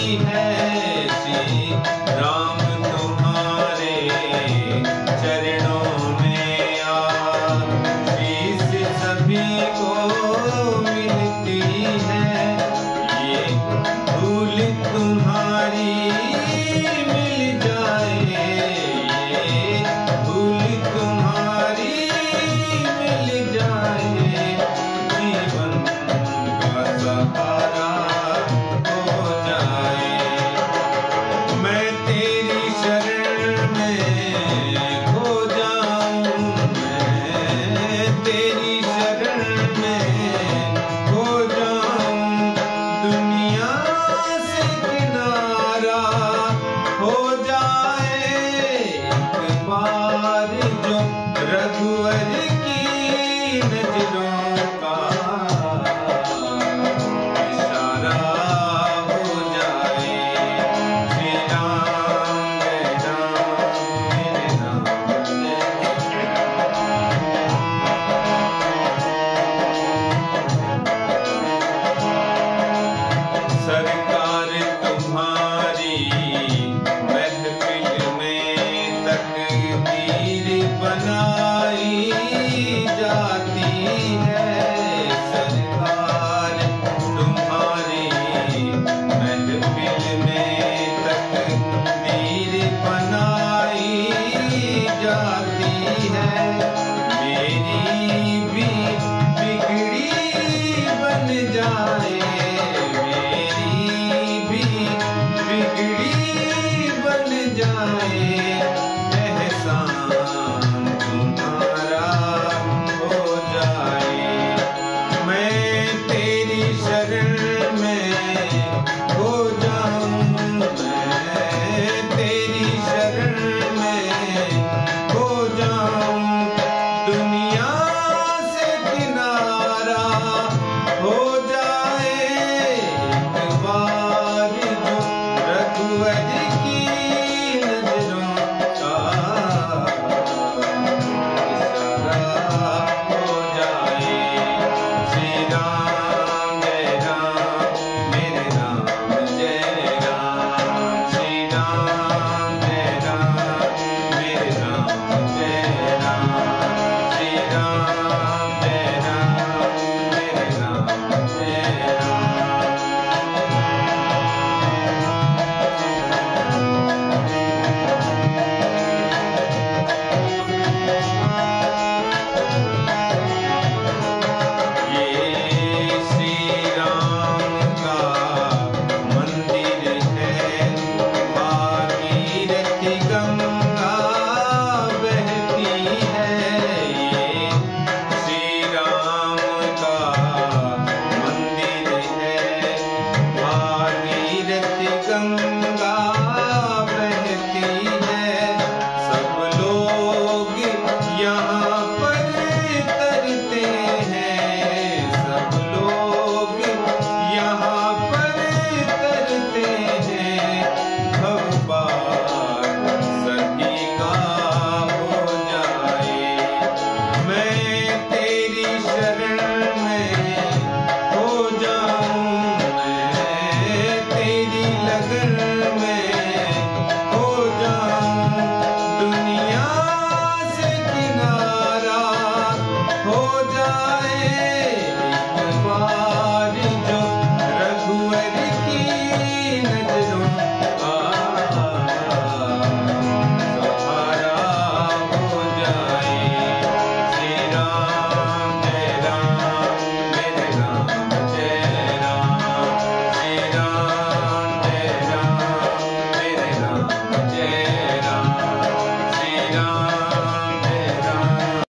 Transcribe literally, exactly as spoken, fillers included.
है श्री राम तुम्हारे चरणों में आशीष सभी को मिलती है। ये भूल तुम्हारी मिल जाए, ये भूल तुम्हारी मिल जाए, जीवन का सहारा हो जाए। मैं तेरी शरण में खो जाऊं, मैं तेरी शरण में खो जाऊं, दुनिया से किनारा हो जाए। एक बार जो रघुवर की नजरों का इशारा हो जाए। श्री राम जय राम मेरे राम जय सरकार तुम्हारी महफिल में तकदीर बनाई जाती है। सरकार तुम्हारी महफिल में तकदीर बनाई जाती है। मेरी भी बिगड़ी बन जाए,